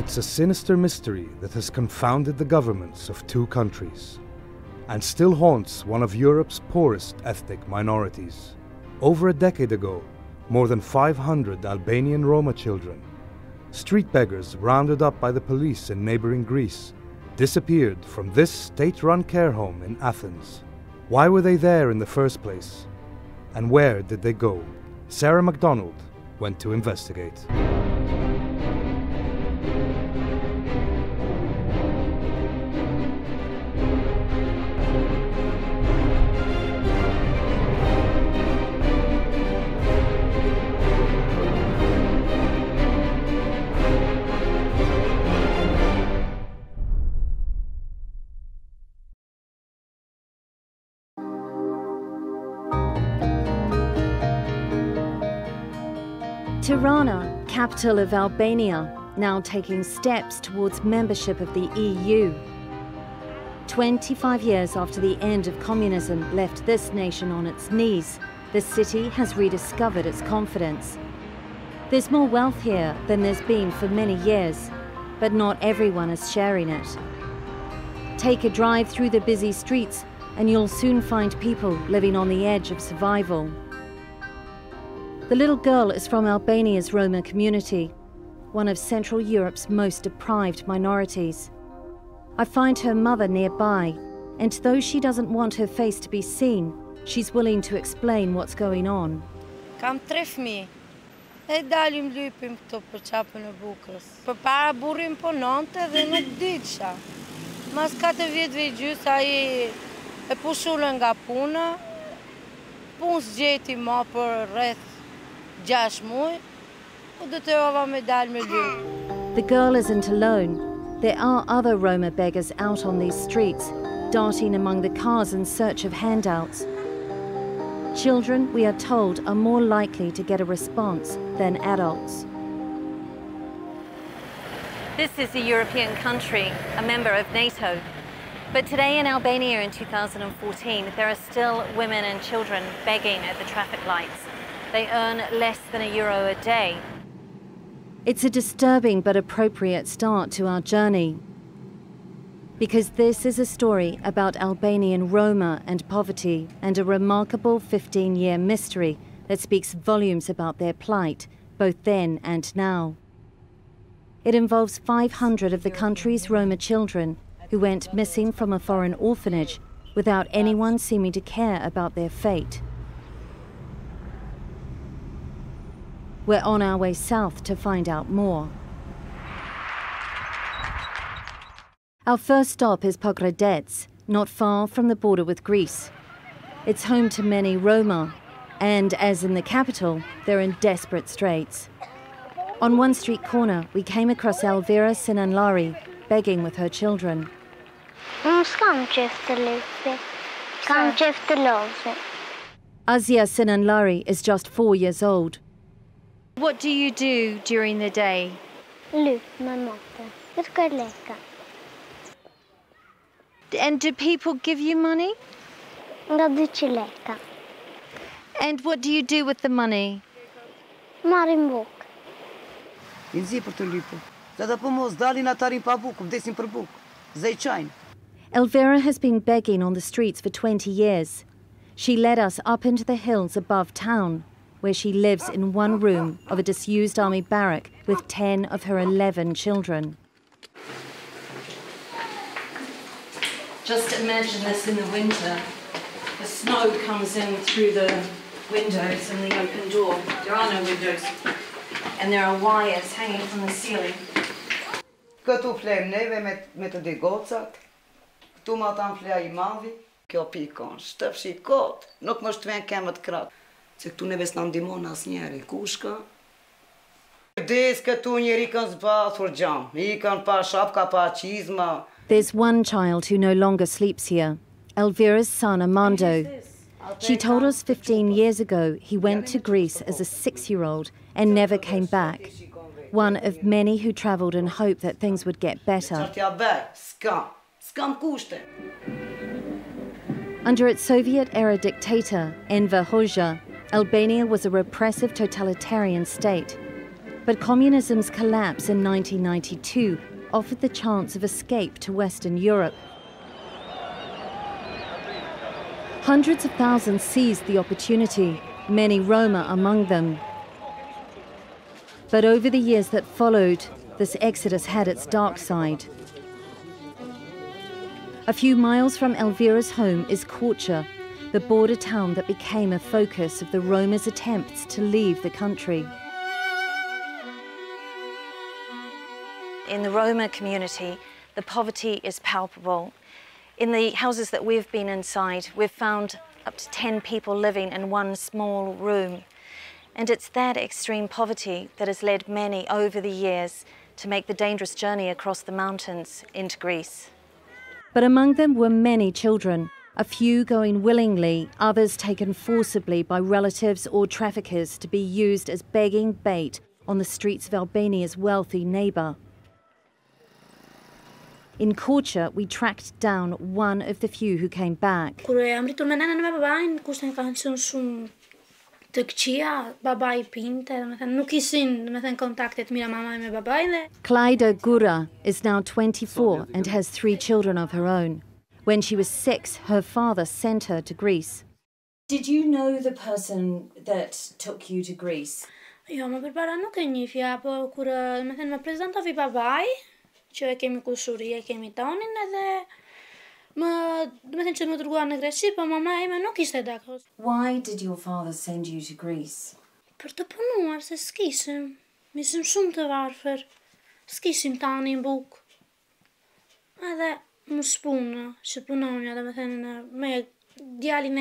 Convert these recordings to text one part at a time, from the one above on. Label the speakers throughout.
Speaker 1: It's a sinister mystery that has confounded the governments of two countries and still haunts one of Europe's poorest ethnic minorities. Over a decade ago, more than 500 Albanian Roma children, street beggars rounded up by the police in neighboring Greece, disappeared from this state-run care home in Athens. Why were they there in the first place? And where did they go? Sarah MacDonald went to investigate.
Speaker 2: Tirana, capital of Albania, now taking steps towards membership of the EU. 25 years after the end of communism left this nation on its knees, the city has rediscovered its confidence. There's more wealth here than there's been for many years, but not everyone is sharing it. Take a drive through the busy streets and you'll soon find people living on the edge of survival. The little girl is from Albania's Roma community, one of Central Europe's most deprived minorities. I find her mother nearby, and though she doesn't want her face to be seen, she's willing to explain what's going on.
Speaker 3: Kam 3 fëmijë. E dalim lypim këto për çapën e Bukrës. Përpara burrim punonte dhe nuk diçja. Mas 4 vjetëve gjys ai e pushulën nga puna. Punë zgjeti më për rreth 6 muaj. Po detyrova me dal me lyp.
Speaker 2: The girl isn't alone. There are other Roma beggars out on these streets, darting among the cars in search of handouts. Children, we are told, are more likely to get a response than adults. This is a European country, a member of NATO. But today in Albania in 2014, there are still women and children begging at the traffic lights. They earn less than €1 a day. It's a disturbing but appropriate start to our journey, because this is a story about Albanian Roma and poverty and a remarkable 15-year mystery that speaks volumes about their plight, both then and now. It involves 500 of the country's Roma children who went missing from a foreign orphanage without anyone seeming to care about their fate. We're on our way south to find out more. Our first stop is Pogradec, not far from the border with Greece. It's home to many Roma, and as in the capital, they're in desperate straits. On one street corner, we came across Elvira Sinanlari, begging with her children. Azia Sinanlari is just 4 years old. What do you do during the day? And do people give you money? And what do you do with the money? Elvira has been begging on the streets for 20 years. She led us up into the hills above town, where she lives in one room of a disused army barrack with 10 of her 11 children. Just imagine this in the winter. The snow comes in through the windows and the open door. There are no windows. And there are wires hanging from the ceiling.
Speaker 4: Këtu flejmë neve me të dy gocat. Këtu ma tam fleja I madhi. Kjo pikon, shtëfshi kot, nuk më shtven kemë të kratë. Se këtu neve s'na ndimon as njeri, kushka. Des këtu njeri kanë zbathur gjam, I kanë pa shapka, pa qizma. There's one child who no longer sleeps here, Elvira's son Armando. She told us 15 years ago he went to Greece as a 6-year-old and never came back. One of many who travelled in hope that things would get better. Under its Soviet-era dictator, Enver Hoxha, Albania was a repressive totalitarian state.
Speaker 2: But communism's collapse in 1992 offered the chance of escape to Western Europe. Hundreds of thousands seized the opportunity, many Roma among them. But over the years that followed, this exodus had its dark side. A few miles from Elvira's home is Korça, the border town that became a focus of the Roma's attempts to leave the country. In the Roma community, the poverty is palpable. In the houses that we've been inside, we've found up to 10 people living in one small room. And it's that extreme poverty that has led many over the years to make the dangerous journey across the mountains into Greece. But among them were many children, a few going willingly, others taken forcibly by relatives or traffickers to be used as begging bait on the streets of Albania's wealthy neighbour. In Korça, we tracked down one of the few who came back. Klaida Gura is now 24 and has 3 children of her own. When she was 6, her father sent her to Greece. Did you know the person that took you to Greece?
Speaker 5: Jo, më përpara nuk e njihja, po kur më prezantovi babai, që e kemi kushuri, e kemi tonin edhe që më dërguan në Greqi, po mama ime nuk ishte dakord.
Speaker 2: Why did your father send you to Greece?
Speaker 5: Për të punuar, se s'kishim. Ishim shumë të varfër. S'kishim tani në bukë. Edhe më shpunë, që punonja, me djalin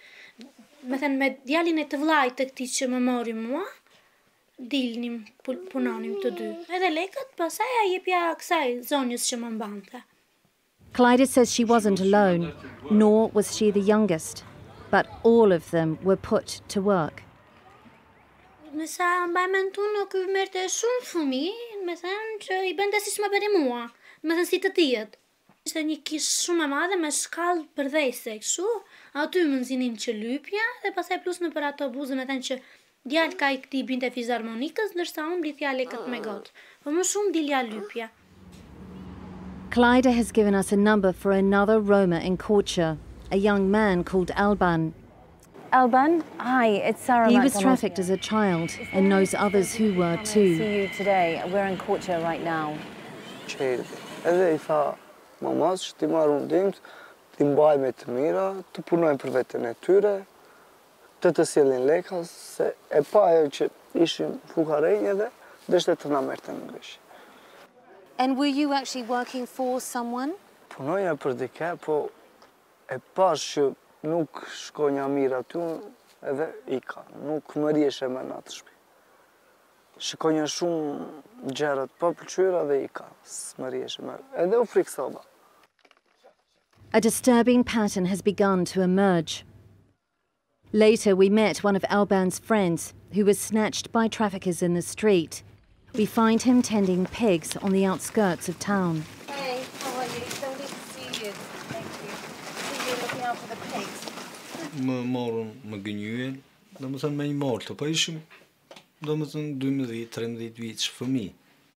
Speaker 5: e të vllajt të këtij që më mori mua, dilnim, punonim të dy. Edhe lekët, pastaj ja jepja kësaj zonjës që më mbante.
Speaker 2: Klaida says she wasn't alone, nor was she the youngest, but all of them were put to work.
Speaker 5: Me sa mbaj mentu nuk merte shumë fëmijë, me thënë që I bënte siç më bëri mua, me thënë si të tjetë. Ishte një kishë shumë e madhe me shkallë përdhese kështu, aty më nxinin që lypja dhe pastaj plus në për ato buzë me thënë që djalë ka I këtij binte fizharmonikës, ndërsa unë blithja lekët me gotë. Po më shumë dilja lypja.
Speaker 2: Klaida has given us a number for another Roma in Korça, a young man called Alban.
Speaker 6: Alban, hi, it's Sarah.
Speaker 2: He was trafficked as a child and knows others who were too.
Speaker 6: See you today. We're in Korça right now.
Speaker 7: Edhe I tha mamas që ti marrë undimt, ti mbaj me të mira, të punojnë për veten e tyre, të sjellin leka, se e pa ajo që ishim fukarenjë dhe deshte të na merrte në Greqi.
Speaker 2: And were you actually working for someone?
Speaker 7: Punoja për dikë, po e pash që nuk shkonja mirë aty edhe ika, nuk më rrieshe me në atë shtëpi. Shkonja shumë gjërat pa pëlqyera dhe ika, s'më rrieshe me, edhe u friksova.
Speaker 2: A disturbing pattern has begun to emerge. Later, we met one of Alban's friends who was snatched by traffickers in the street. We find him tending pigs on the outskirts of town.
Speaker 6: Hey, how are you? So good to see you. Thank you. See you looking out for the pigs.
Speaker 8: Më morën më gënjyen, domethënë me një mortë, po ishim domethënë 12-13 vjeç fëmijë.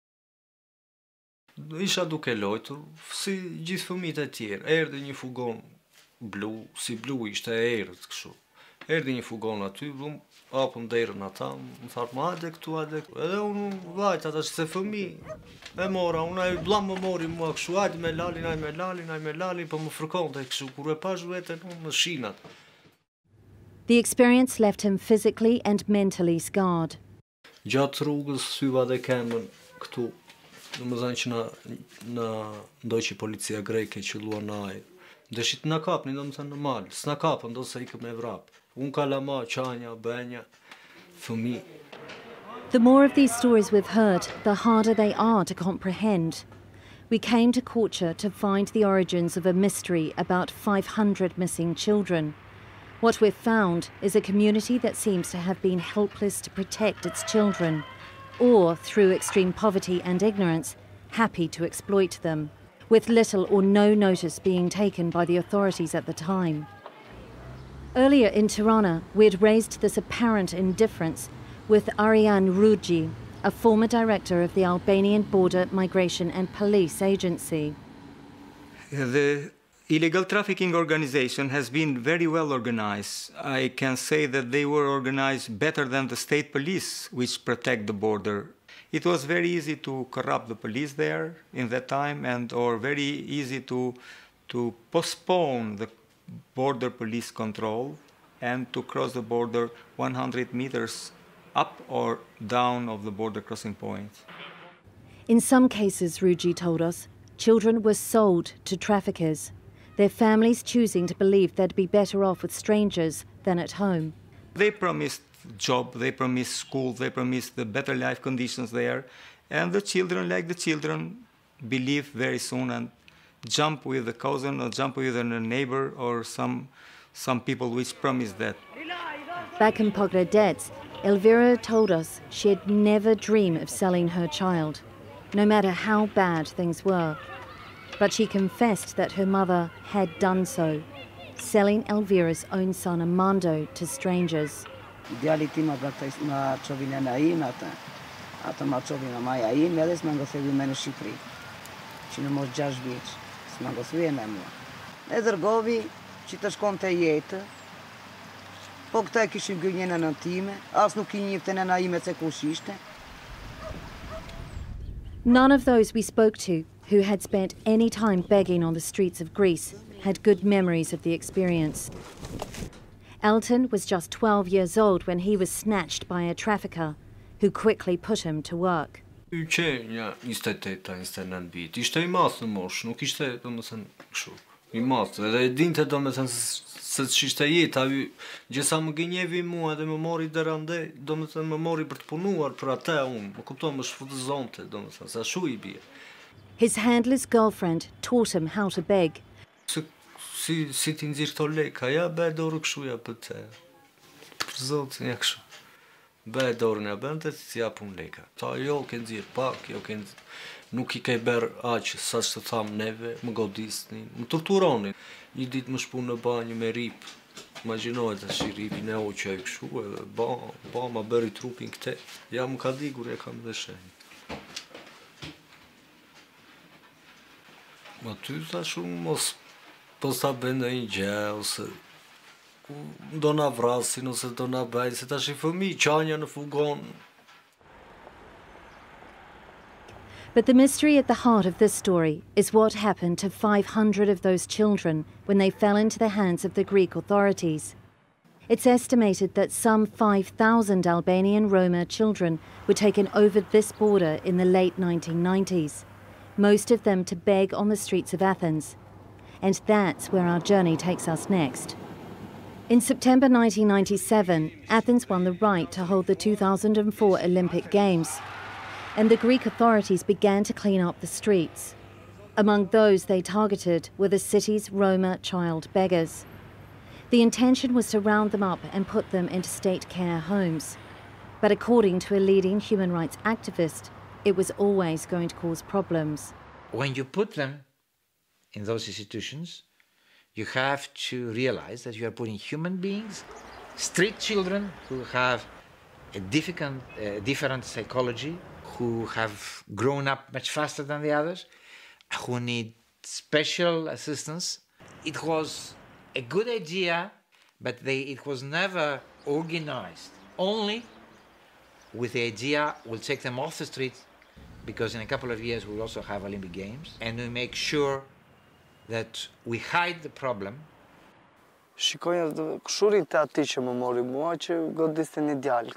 Speaker 8: Isha duke lojtur, si gjithë fëmijët e tjerë. Erdhi një fugon blu, si blu ishte e errët kështu. Erdhi një fugon aty, hapën derën ata, më tharë, hajde këtu, hajde këtu. Edhe unë vajt ata që se fëmijë. E mora, unë ai blam më mori mua kështu, hajde me lalin, po më fërkonte kështu, kur e pash veten unë më shinat.
Speaker 2: The experience left him physically and mentally scarred.
Speaker 8: Gjatë rrugës syva dhe kemën këtu, domethënë që na ndoqi policia greke që luan në ajër. Deshit na kapnin domethënë në mal, s'na kapën do se ikëm e vrap. Unë kalama, qanja, benja, fëmijë.
Speaker 2: The more of these stories we've heard, the harder they are to comprehend. We came to Korça to find the origins of a mystery about 500 missing children. What we've found is a community that seems to have been helpless to protect its children, or, through extreme poverty and ignorance, happy to exploit them, with little or no notice being taken by the authorities at the time. Earlier in Tirana, we had raised this apparent indifference with Ariane Ruggi, a former director of the Albanian Border Migration and Police Agency.
Speaker 9: The illegal trafficking organization has been very well organized. I can say that they were organized better than the state police, which protect the border. It was very easy to corrupt the police there in that time, or very easy to postpone the border police control and to cross the border 100 meters up or down of the border crossing point.
Speaker 2: In some cases, Ruji told us, children were sold to traffickers, their families choosing to believe they'd be better off with strangers than at home.
Speaker 9: They promised job, they promised school, they promised the better life conditions there, and the children, like the children, believe very soon and jump with a cousin or jump with a neighbor or some people which promise that.
Speaker 2: Back in Pogradec, Elvira told us she'd never dream of selling her child, no matter how bad things were. But she confessed that her mother had done so, selling Elvira's own son Armando to strangers.
Speaker 4: Djali tim ma çovin e naim ata ma çovin maja ime edhe s'ma ngothyvi me në Shqipëri. Që në mos 6 vjeç, s'ma ngothyvi me mua. E dërgovi që të shkonte jetë, po këta e kishin gënjen e nën time, as nuk I njifte nëna ime se kush ishte.
Speaker 2: None of those we spoke to who had spent any time begging on the streets of Greece had good memories of the experience. Elton was just 12 years old when he was snatched by a trafficker who quickly put him to work.
Speaker 8: Qenja 28-29 vjet. Ishte I madh në moshë, nuk ishte domethënë kështu. I madh, edhe e dinte domethënë se ç'ishte jeta, gjësa më gënjevi mua dhe më mori deri andej, domethënë më mori për të punuar për atë unë. Më kupton, më shfrytëzonte domethënë, sa ashtu I bie.
Speaker 2: His handler's girlfriend taught him how to beg.
Speaker 8: Si ti nxirr këto leka, ja bëj dorë kështu ja për të. Për zotin ja kështu. Bëj dorën ja bënte si japun leka. Ta jo ke nxirr pak, jo ke nuk I ke bërë aq sa të tham neve, më godisnin, më torturonin. Një ditë më shpunë në banjë me rip. Imagjinohet tash ripin e hoqja kështu edhe ba ma bëri trupin këte. Ja më ka digur e kam dhe shenjë. Ma ty tash mos po sa bën ndonjë gjë ose do na vrasin ose do na bëjnë se tash I fëmijë qanja në fugon.
Speaker 2: But the mystery at the heart of this story is what happened to 500 of those children when they fell into the hands of the Greek authorities. It's estimated that some 5,000 Albanian Roma children were taken over this border in the late 1990s, most of them to beg on the streets of Athens. And that's where our journey takes us next. In September 1997, Athens won the right to hold the 2004 Olympic Games, and the Greek authorities began to clean up the streets. Among those they targeted were the city's Roma child beggars. The intention was to round them up and put them into state care homes. But according to a leading human rights activist, it was always going to cause problems.
Speaker 10: When you put them in those institutions, you have to realize that you are putting human beings, street children who have a different psychology, who have grown up much faster than the others, who need special assistance. It was a good idea, but it was never organized. Only with the idea we'll take them off the street, because in a couple of years we'll also have Olympic Games, and we make sure that we hide the problem.
Speaker 7: Shikoja kshurin të ati që më mori mua që godistin një djalk.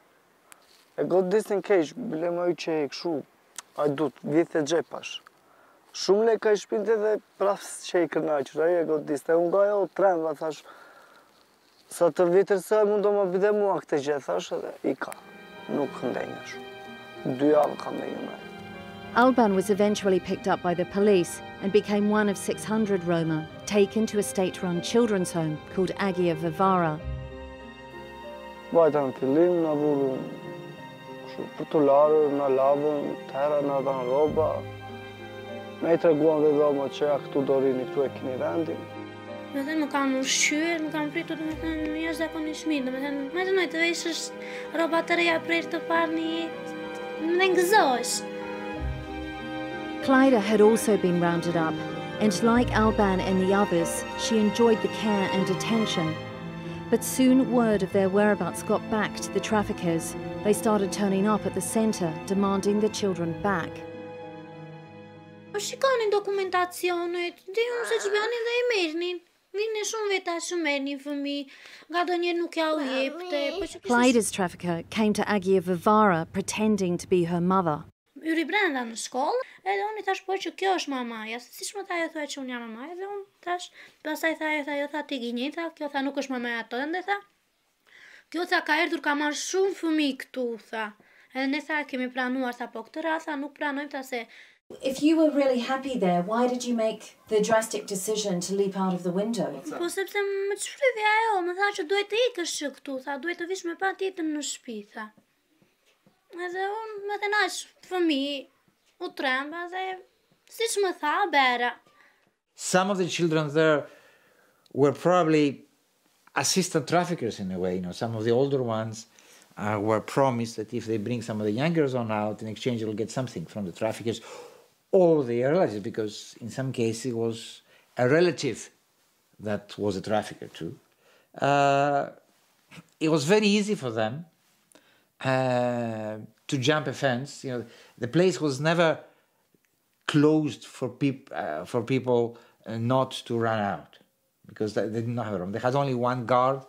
Speaker 7: E godistin keq, bile më i që e kshu, a dut, vithë e gjepash. Shumë leka I shpinte dhe prafës që I kërnaqër, a I e godiste. Unë ga jo tremva, thash, sa të vitër sa mund do më bide mua këtë gjë, thash, edhe I ka. Nuk ndenjësh. 2 javë ka ndenjë me.
Speaker 2: Alban was eventually picked up by the police and became one of 600 Roma taken to a state-run children's home called Agia Varvara.
Speaker 7: Vajta në fillim, në vurën për të larë, në lavën, tëra, në dhanë roba. Me I treguan dhe dhoma që ja këtu do rini, këtu e kini rendin.
Speaker 5: Me thënë më kam ushqyer, më kam pritur dhe me thënë jashtëzakonisht mirë, me thënë të veshësh roba të reja prer të parë një jetë, Më gëzosh.
Speaker 2: Clyda had also been rounded up, and like Alban and the others, she enjoyed the care and attention. But soon word of their whereabouts got back to the traffickers. They started turning up at the centre, demanding the children back.
Speaker 5: Shikonin dokumentacionet, di unë se ç'bjanin dhe I merrnin. Vinin shumë veta që merrnin fëmijë, nga donjëherë nuk ja u jepte.
Speaker 2: Clyda's trafficker came to Agia Vivara pretending to be her mother.
Speaker 5: Yri brenda në shkollë, edhe unë I thash po që kjo është mamaja, siç më tha ajo thoya që unë jam mamaja, dhe unë thash, pastaj tha ajo tha ti gënjej, tha, kjo tha nuk është mamaja tënde, tha. Kjo tha ka erdhur ka marrë shumë fëmijë këtu, tha. Edhe ne tha kemi pranuar, tha po këtë radh tha nuk pranojmë, tha se.
Speaker 2: If you were really happy there, why did you make the drastic decision to leap out of the window?
Speaker 5: Po sepse më çfrydhi ajo, më tha që duhet të ikësh që këtu, tha, duhet të vish me patjetër në shtëpi, tha. Edhe unë me të nash fëmijë, u tremba dhe siç më tha bera.
Speaker 10: Some of the children there were probably assistant traffickers in a way. You know, some of the older ones were promised that if they bring some of the younger on out, in exchange they'll get something from the traffickers or their relatives, because in some cases it was a relative that was a trafficker too. It was very easy for them to jump a fence. You know, the place was never closed for people not to run out, because they didn't have room. They had only one guard,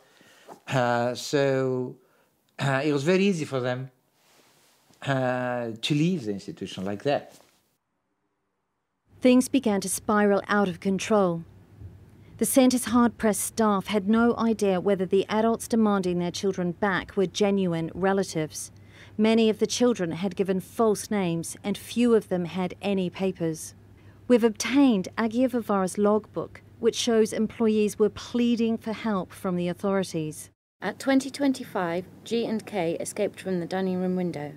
Speaker 10: so it was very easy for them to leave the institution like that.
Speaker 2: Things began to spiral out of control. The centre's hard-pressed staff had no idea whether the adults demanding their children back were genuine relatives. Many of the children had given false names, and few of them had any papers. We've obtained Agia Vivara's logbook, which shows employees were pleading for help from the authorities.
Speaker 11: At 20:25, G and K escaped from the dining room window.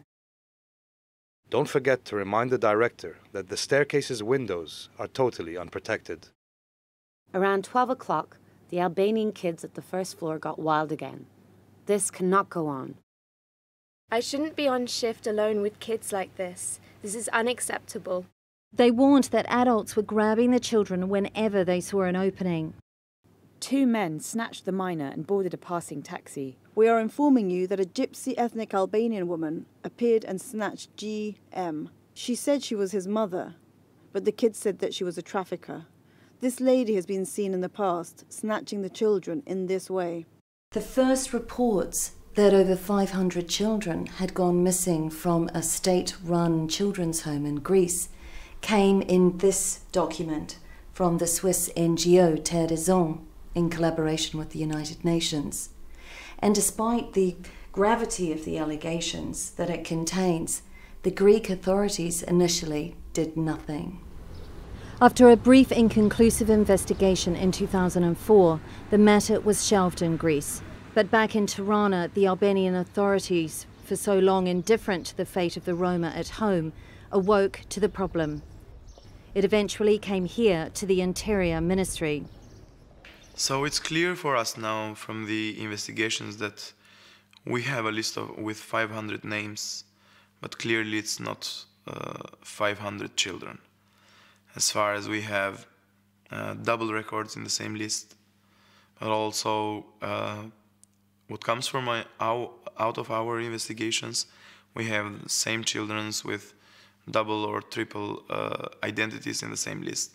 Speaker 1: Don't forget to remind the director that the staircase's windows are totally unprotected.
Speaker 11: Around 12 o'clock, the Albanian kids at the first floor got wild again. This cannot go on.
Speaker 12: I shouldn't be on shift alone with kids like this. This is unacceptable.
Speaker 2: They warned that adults were grabbing the children whenever they saw an opening.
Speaker 13: 2 men snatched the minor and boarded a passing taxi. We are informing you that a gypsy ethnic Albanian woman appeared and snatched G.M. She said she was his mother, but the kids said that she was a trafficker. This lady has been seen in the past snatching the children in this way.
Speaker 2: The first reports that over 500 children had gone missing from a state-run children's home in Greece came in this document from the Swiss NGO Terre des Hommes in collaboration with the United Nations. And despite the gravity of the allegations that it contains, the Greek authorities initially did nothing. After a brief inconclusive investigation in 2004, the matter was shelved in Greece. But back in Tirana, the Albanian authorities, for so long indifferent to the fate of the Roma at home, awoke to the problem. It eventually came here to the Interior Ministry.
Speaker 14: So it's clear for us now from the investigations that we have a list with 500 names, but clearly it's not 500 children. As far as we have double records in the same list, but also what comes from out of our investigations, we have the same children with double or triple identities in the same list.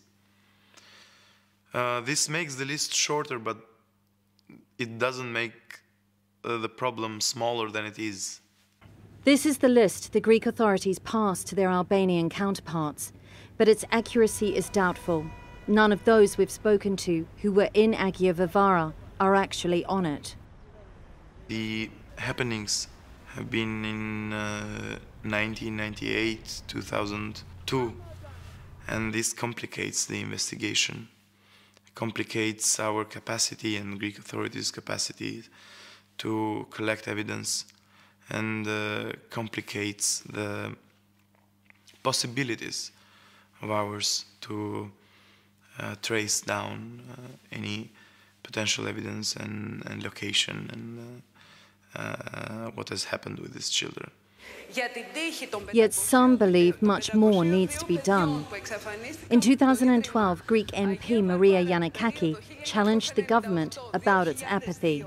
Speaker 14: This makes the list shorter, but it doesn't make the problem smaller than it is.
Speaker 2: This is the list the Greek authorities passed to their Albanian counterparts, but its accuracy is doubtful. None of those we've spoken to who were in Agia Vivara are actually on it.
Speaker 14: The happenings have been in 1998, 2002, and this complicates the investigation. Complicates our capacity and Greek authorities' capacity to collect evidence, and complicates the possibilities of ours to trace down any potential evidence and location and what has happened with these children.
Speaker 2: Yet some believe much more needs to be done. In 2012, Greek MP Maria Yannikaki challenged the government about its apathy.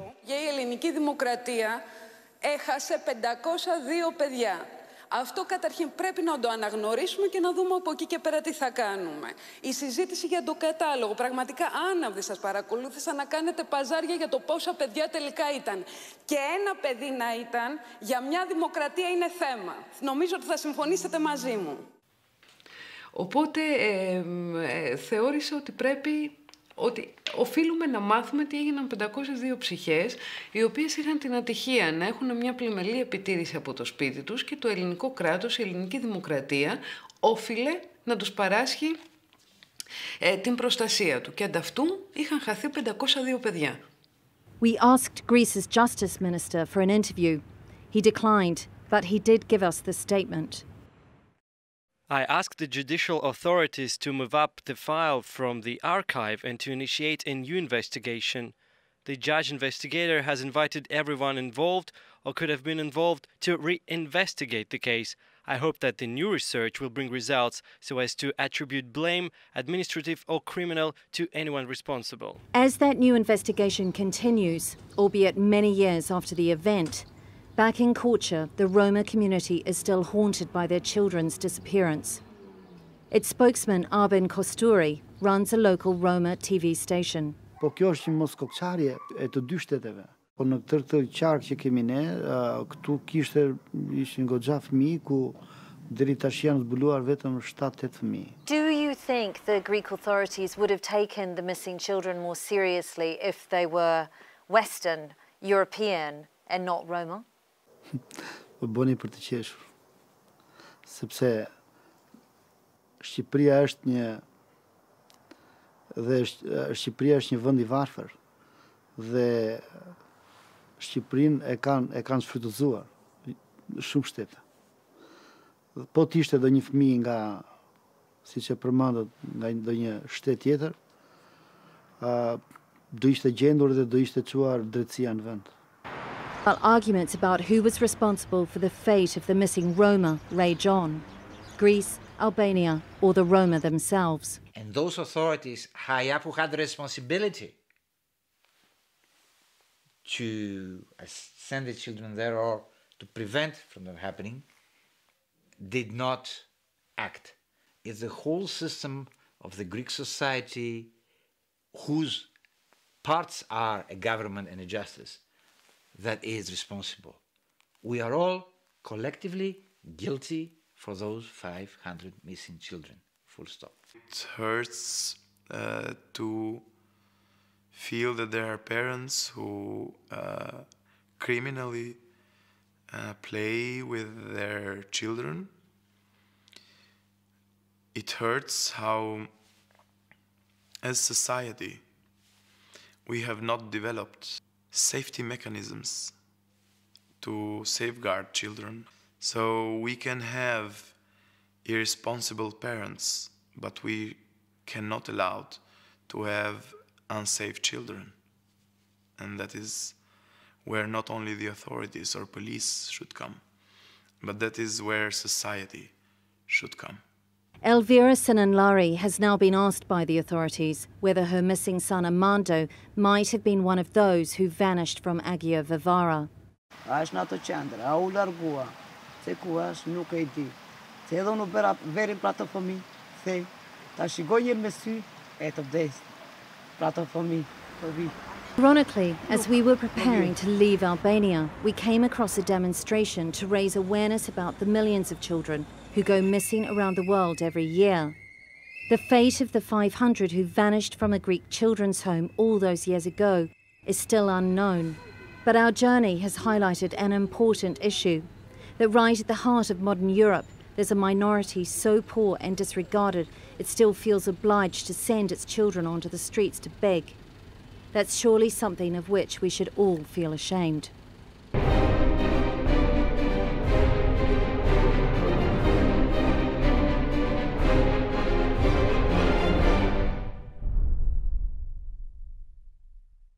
Speaker 15: Αυτό καταρχήν πρέπει να το αναγνωρίσουμε και να δούμε από εκεί και πέρα τι θα κάνουμε. Η συζήτηση για το κατάλογο, πραγματικά άναυδη σας παρακολούθησα να κάνετε παζάρια για το πόσα παιδιά τελικά ήταν. Και ένα παιδί να ήταν, για μια δημοκρατία είναι θέμα. Νομίζω ότι θα συμφωνήσετε μαζί μου. Οπότε θεώρησα ότι ότι οφείλουμε να μάθουμε τι έγιναν 502 ψυχές, οι οποίες είχαν την ατυχία να έχουν μια πλημελή επιτήρηση από το σπίτι τους και το ελληνικό κράτος, η ελληνική δημοκρατία, όφιλε να τους παράσχει την προστασία του. Και ανταυτού είχαν χαθεί 502 παιδιά.
Speaker 2: We asked Greece's justice minister for an interview. He declined, but he did give us this statement.
Speaker 16: I asked the judicial authorities to move up the file from the archive and to initiate a new investigation. The judge investigator has invited everyone involved or could have been involved to re-investigate the case. I hope that the new research will bring results so as to attribute blame, administrative or criminal, to anyone responsible.
Speaker 2: As that new investigation continues, albeit many years after the event, back in Korça, the Roma community is still haunted by their children's disappearance. Its spokesman, Arbin Kosturi, runs a local Roma TV station.
Speaker 17: Po kjo është një moskokçarje e të dy shteteve. Po në këtë qark që kemi ne, këtu ishin goxha fëmijë ku deri tash janë zbuluar vetëm 7-8 fëmijë.
Speaker 2: Do you think the Greek authorities would have taken the missing children more seriously if they were Western, European and not Roma?
Speaker 17: Po bëni për të qeshur. Sepse Shqipëria është një vend i varfër dhe Shqipërinë e kanë shfrytëzuar shumë shtete. Po t'ishte do një fëmijë nga, siç e përmendët, nga ndonjë shtet tjetër, do ishte gjendur dhe do ishte çuar drejtësia në vend.
Speaker 2: While arguments about who was responsible for the fate of the missing Roma rage on, Greece, Albania, or the Roma themselves.
Speaker 10: And those authorities high up who had the responsibility to send the children there or to prevent from them happening did not act. It's the whole system of the Greek society whose parts are a government and a justice that is responsible. We are all collectively guilty for those 500 missing children, full stop.
Speaker 14: It hurts to feel that there are parents who criminally play with their children. It hurts how, as society, we have not developed safety mechanisms to safeguard children. So we can have irresponsible parents, but we cannot allow to have unsafe children. And that is where not only the authorities or police should come, but that is where society should come.
Speaker 2: Elvira Sinanlari has now been asked by the authorities whether her missing son Armando might have been one of those who vanished from Agia Varvara.
Speaker 4: Është në ato qendra, a u largua, se ku është nuk e di. Se edhe unë bëra verin për ato fëmijë, se ta shikoj një me sy e të vdes për ato fëmijë, për vi.
Speaker 2: Ironically, as we were preparing to leave Albania, we came across a demonstration to raise awareness about the millions of children who go missing around the world every year. The fate of the 500 who vanished from a Greek children's home all those years ago is still unknown. But our journey has highlighted an important issue, that right at the heart of modern Europe, there's a minority so poor and disregarded it still feels obliged to send its children onto the streets to beg. That's surely something of which we should all feel ashamed.